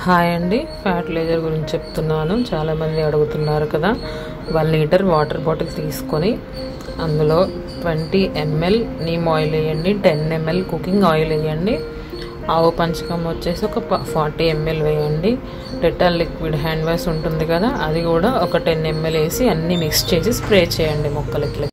Hi అండి, fertiliser గురించి చెప్తున్నాను. చాలామంది అడుగుతున్నారు కదా. 1 లీటర్ వాటర్ బాటిల్ తీసుకొని అందులో 20 ml నీమ్ ఆయిల్ వేయండి, 10 ml కుకింగ్ ఆయిల్ వేయండి, ఆవు పంచకం వచ్చేసి ఒక 40 ml వేయండి, డెటాల్ లిక్విడ్ హ్యాండ్ వాష్ ఉంటుంది కదా, అది కూడా ఒక 10 ml వేసి అన్నీ మిక్స్ చేసి స్ప్రే చేయండి మొక్కలకి.